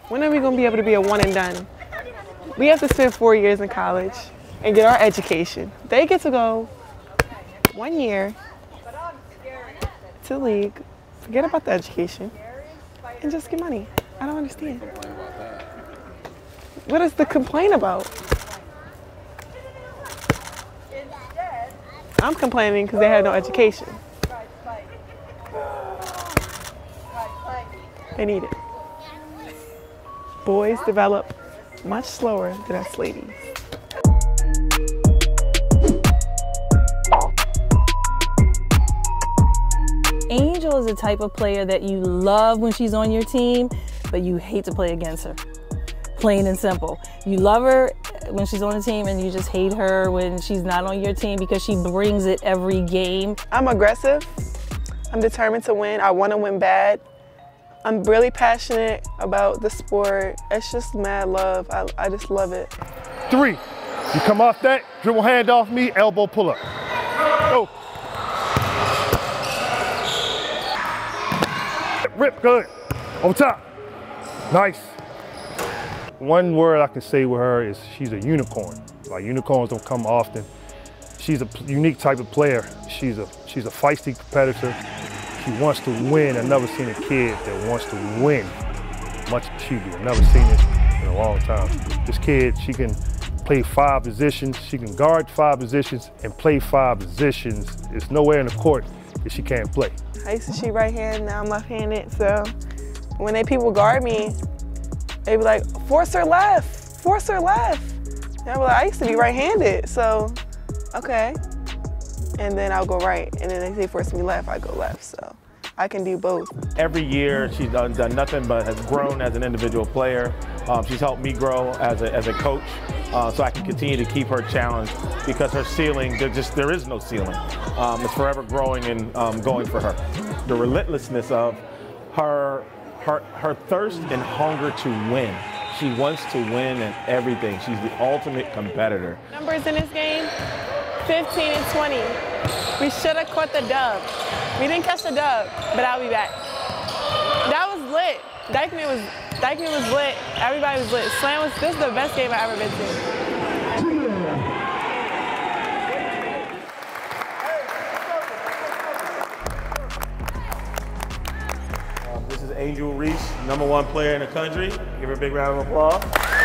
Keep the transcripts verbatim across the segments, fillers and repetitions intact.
When are we going to be able to be a one and done? We have to spend four years in college and get our education. They get to go one year to the league, forget about the education, and just get money. I don't understand. What is the complaint about? I'm complaining because they have no education. They need it. Boys develop much slower than us ladies. Angel is the type of player that you love when she's on your team, but you hate to play against her. Plain and simple. You love her when she's on the team and you just hate her when she's not on your team because she brings it every game. I'm aggressive. I'm determined to win. I want to win bad. I'm really passionate about the sport. It's just mad love. I, I just love it. Three. You come off that, dribble hand off me, elbow pull up. Go. Rip, good. Over top. Nice. One word I can say with her is she's a unicorn. Like unicorns don't come often. She's a unique type of player. She's a she's a feisty competitor. She wants to win. I've never seen a kid that wants to win much as she do. I've never seen it in a long time. This kid, she can play five positions. She can guard five positions and play five positions. There's nowhere in the court that she can't play. I used to shoot right hand, now I'm left-handed. So when they people guard me, they be like, force her left, force her left. And I'm like, I used to be right-handed, so okay. And then I'll go right, and then they say force me left, I go left, so I can do both. Every year she's done, done nothing but has grown as an individual player. Um, she's helped me grow as a, as a coach, uh, so I can continue to keep her challenged because her ceiling, there just there is no ceiling. Um, it's forever growing and um, going for her. The relentlessness of her, her, her thirst and hunger to win. She wants to win in everything. She's the ultimate competitor. Numbers in this game, fifteen and twenty. We should have caught the dub. We didn't catch the dub, but I'll be back. That was lit. Dykeman was, Dykeman was lit. Everybody was lit. Slam was, this is the best game I've ever been to. Uh, this is Angel Reese, number one player in the country. Give her a big round of applause.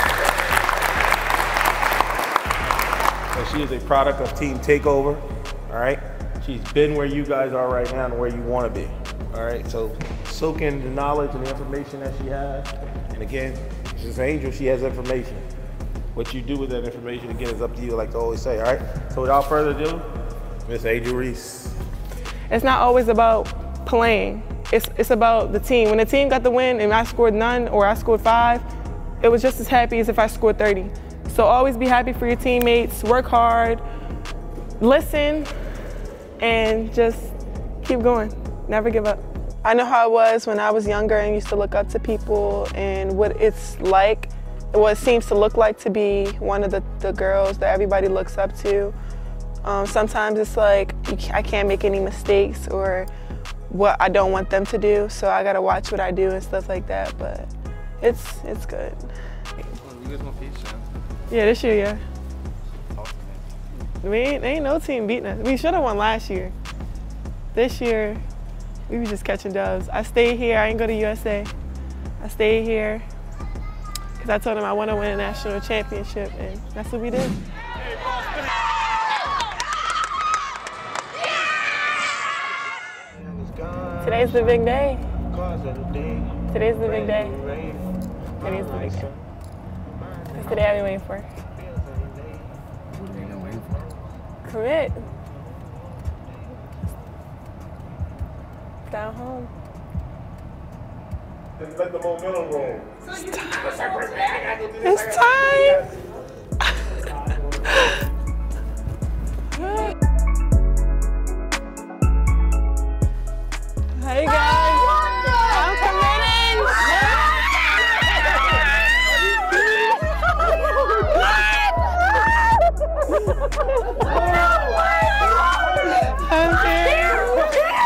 So she is a product of Team Takeover, all right? She's been where you guys are right now and where you want to be, all right? So soak in the knowledge and the information that she has. And again, this is Angel, she has information. What you do with that information, again, is up to you, like I always say, all right? So without further ado, Miss Angel Reese. It's not always about playing. It's, it's about the team. When the team got the win and I scored none or I scored five, it was just as happy as if I scored thirty. So always be happy for your teammates, work hard, listen, and just keep going. Never give up. I know how it was when I was younger and used to look up to people and what it's like, what it seems to look like to be one of the, the girls that everybody looks up to. Um, sometimes it's like you can't, I can't make any mistakes or what I don't want them to do, so I gotta watch what I do and stuff like that, but it's, it's good. You guys want pizza? Yeah, this year, yeah. We ain't, ain't no team beating us. We should have won last year. This year, we were just catching dubs. I stayed here, I ain't go to U S A. I stayed here because I told them I want to win a national championship, and that's what we did. Today's the big day. Today's the big day. Today's the big day. That's the day I've been waiting for. Commit. Down home. Just let the momentum roll. It's time. It's time. Hey guys, I'm committing. I'm here.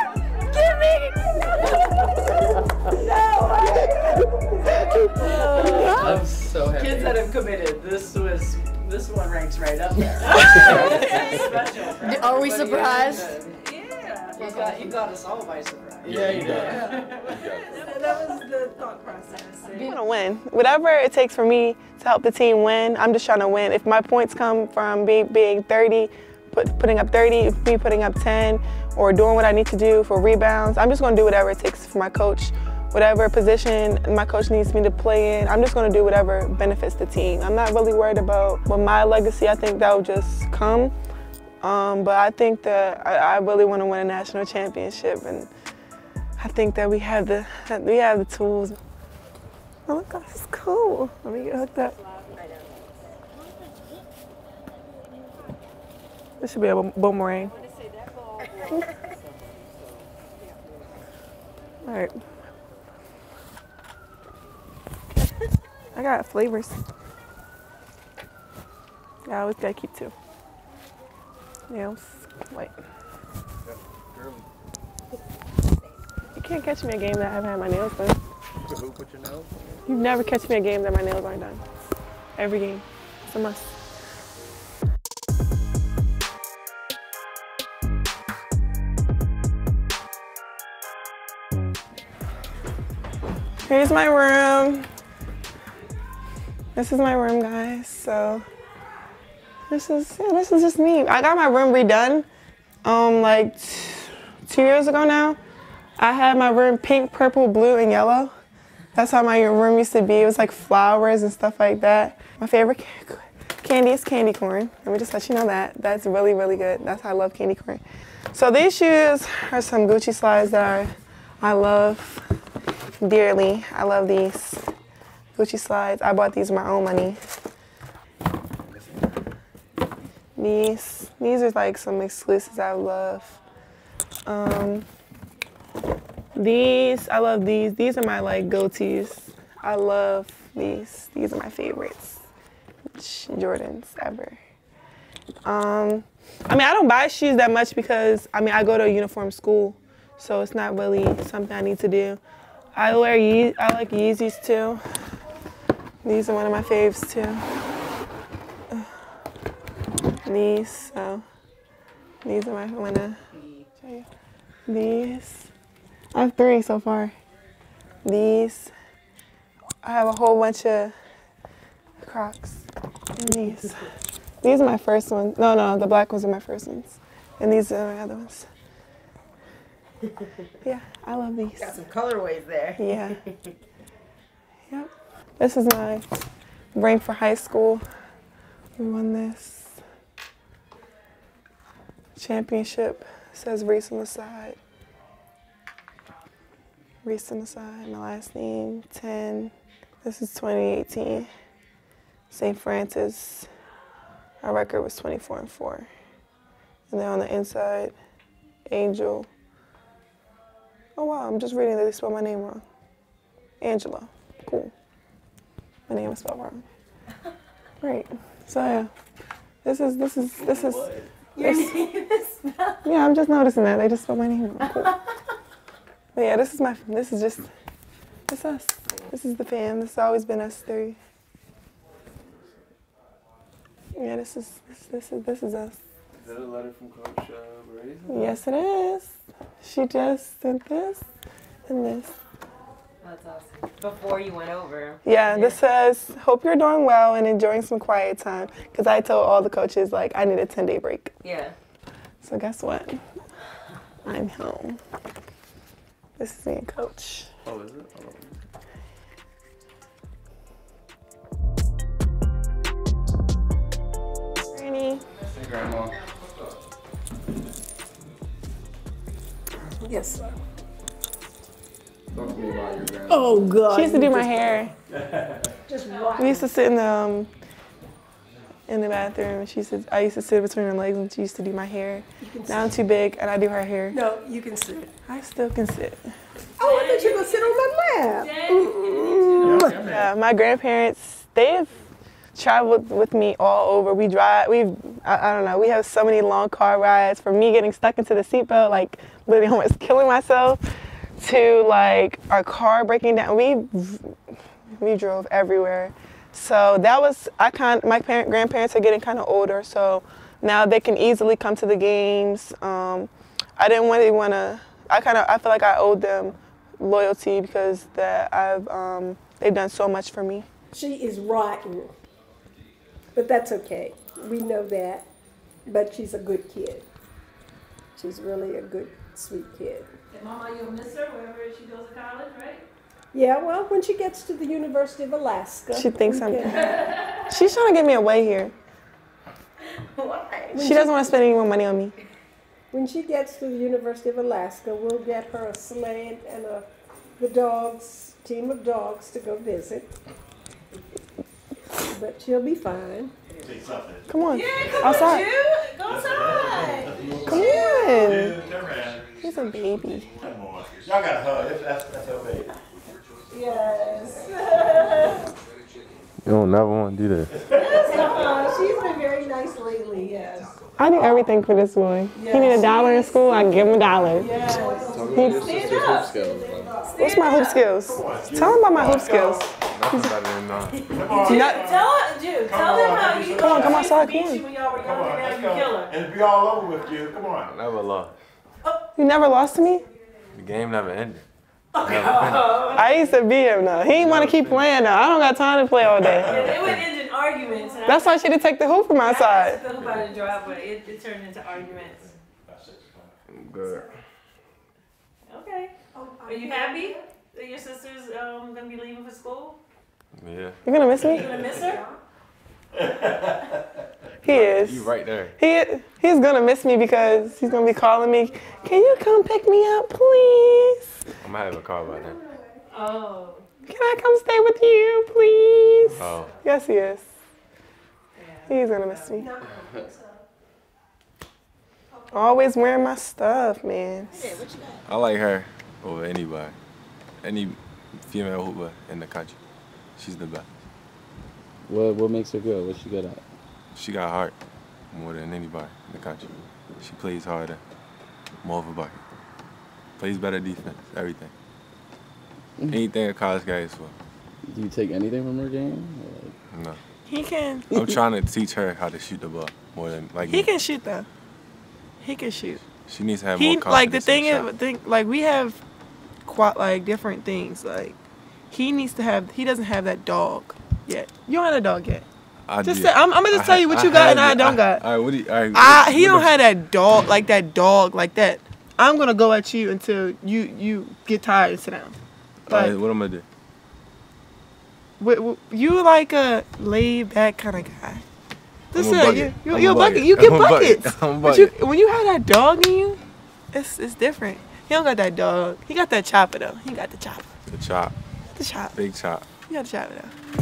Give me. No way. I'm so happy. Kids that have committed, this was this one ranks right up there. Special. Are we surprised? Yeah. You got you got us all by surprise. Yeah, you did. That was the thought process. I want to win. Whatever it takes for me to help the team win, I'm just trying to win. If my points come from being, being thirty, put, putting up thirty, me putting up ten, or doing what I need to do for rebounds, I'm just going to do whatever it takes for my coach. Whatever position my coach needs me to play in, I'm just going to do whatever benefits the team. I'm not really worried about what my legacy, I think that will just come. Um, but I think that I, I really want to win a national championship, and I think that we have the that we have the tools. Oh, look, this is cool. Let me get hooked up. This should be a boomerang. All right. I got flavors. I always gotta keep two. Nails, white. You can't catch me a game that I haven't had my nails done. Who put your nails? You never catch me a game that my nails aren't done. Every game. It's a must. Here's my room. This is my room, guys. So this is yeah, this is just me. I got my room redone um like two years ago now. I had my room pink, purple, blue, and yellow. That's how my room used to be. It was like flowers and stuff like that. My favorite candy is candy corn. Let me just let you know that. That's really, really good. That's how I love candy corn. So these shoes are some Gucci slides that I, I love dearly. I love these Gucci slides. I bought these with my own money. These, these are like some exclusives I love. Um, these, I love these. These are my like go-tos. I love these. These are my favorites. Jordans ever. Um, I mean, I don't buy shoes that much because, I mean, I go to a uniform school, so it's not really something I need to do. I wear Ye I like Yeezys too. These are one of my faves too. These, so these are my, I'm gonna show you. These, I have three so far. These, I have a whole bunch of Crocs. And these, these are my first ones. No, no, the black ones are my first ones. And these are my other ones. Yeah, I love these. Got some colorways there. Yeah. Yep. This is my ring for high school. We won this championship. It says Reese on the side. Reese on the side. My last name, ten. This is twenty eighteen. Saint Francis. Our record was twenty-four and four. And then on the inside, Angel. Oh wow, I'm just reading that they spelled my name wrong. Angela. Cool. My name is spelled wrong. Great. So yeah, this is this is this is. Your this, name is spelled. Yeah, I'm just noticing that they just spelled my name wrong. Cool. But yeah, this is my. This is just. It's us. This is the fam. This has always been us three. Yeah, this is this this is this is us. Is that a letter from Coach uh, Reese? Yes, it is. She just sent this and this. That's awesome. Before you went over. Yeah, this says, hope you're doing well and enjoying some quiet time. Because I told all the coaches, like, I need a ten-day break. Yeah. So guess what? I'm home. This is me and Coach. Oh, is it? Oh. Granny. Hey, Grandma. Yes. Talk to me about your grandma. Oh God. She used to do my hair. Just walk. We used to sit in the um, in the bathroom. And she used to, I used to sit between her legs and she used to do my hair. Now I'm too big and I do her hair. No, you can sit. I still can sit. Oh, I thought you were gonna sit on my lap. Yeah, my grandparents, they've traveled with me all over. We drive, we've, I, I don't know, we have so many long car rides, from me getting stuck into the seatbelt, like literally almost killing myself, to like our car breaking down. We, we drove everywhere. So that was, I kind my parent, grandparents are getting kind of older, so now they can easily come to the games. Um, I didn't really want to, I kind of, I feel like I owed them loyalty because that I've, um, they've done so much for me. She is rotten, but that's okay. We know that, but she's a good kid. She's really a good, sweet kid. And Mama, you'll miss her wherever she goes to college, right? Yeah, well, when she gets to the University of Alaska. She thinks I'm, can, she's trying to get me away here. Why? She doesn't want to spend any more money on me. When she gets to the University of Alaska, we'll get her a sled and a, the dogs, team of dogs to go visit. But she'll be fine. Come on. Yeah, come outside. on, Jude. Go outside. Come on. He's a baby. Y'all got a hug. That's, that's her baby. Yes. You don't never want to do that. Yes, she's been very nice lately, yes. I do everything for this boy. He need a dollar in school, I give him a dollar. Yes. Stand up. What's my hoop skills? Tell him about my hoop skills. Nothing better than none. Jude, tell, Jude, tell them how you Come on, come outside, come beat you on. when y'all were Come on, younger, let's now you kill go. her. And be all over with you. Come on. I never lost. You never lost to me? The game never ended. I used to beat him though. He didn't want to keep playing though. I don't got time to play all day. Yeah, they would end in arguments. And That's why she didn't take the hoop from my I took side. the hoop out of the driveway. It, it turned into arguments. I'm good. Okay. Are you happy that your sister's um, gonna be leaving for school? Yeah. You gonna miss You me? gonna miss her? He is. You right there. He he's gonna miss me because he's gonna be calling me. Can you come pick me up, please? I'm gonna have a car by then. Oh. Can I come stay with you, please? Oh. Yes, he is. He's gonna miss me. Always wearing my stuff, man. I like her over anybody. Any female hooper in the country. She's the best. What what makes her good? What's she good at? She got heart more than anybody in the country. She plays harder, more of a bucket. Plays better defense, everything. Anything a college guy is for. Do you take anything from her game? Or like... No. He can. I'm trying to teach her how to shoot the ball more than like He me. can shoot though. He can shoot. She needs to have He more confidence. like the thing in the is, think like we have, quite like different things. Like he needs to have. He doesn't have that dog yet. You don't have a dog yet. I Just do. say, I'm, I'm gonna just I tell ha- you what I you got have and I it. don't I- got. All right, what do you? All right, I, what- he what don't the- have that dog like that dog like that. I'm gonna go at you until you you get tired and sit down. All Like right, what am I gonna do? w- w- you like a laid back kind of guy. This I'm a is bucket. you. You, I'm you a a bucket. bucket. You get I'm a bucket. buckets. I'm a But you, bucket. when you have that dog in you, it's it's different. He don't got that dog. He got that chopper though. He got the chopper. The chop, The chop. big chop. You got the chopper though.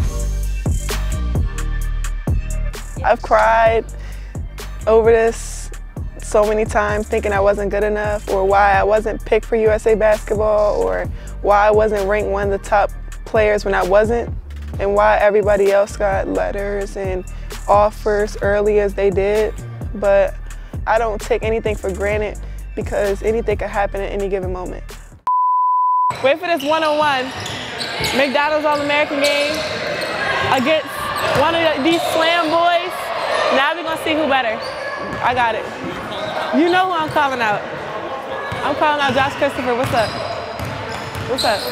I've cried over this so many times thinking I wasn't good enough or why I wasn't picked for U S A basketball or why I wasn't ranked one of the top players when I wasn't and why everybody else got letters and offers early as they did. But I don't take anything for granted because anything could happen at any given moment. Wait for this one-on-one. McDonald's All-American game against one of these slam boys. Now we're gonna see who better. I got it. You know who I'm calling out. I'm calling out Josh Christopher. What's up? What's up?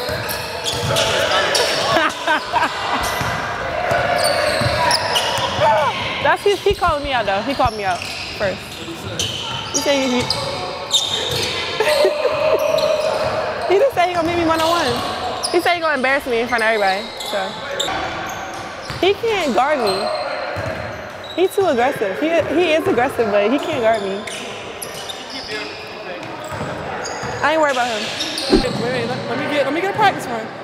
That's his, he called me out though. He called me out first. He said he, he just said he gonna meet me one-on-one. He said he gonna embarrass me in front of everybody. So he can't guard me. He's too aggressive. He he is aggressive, but he can't guard me. I ain't worried about him. Wait, wait, let, let me get let me get a practice run.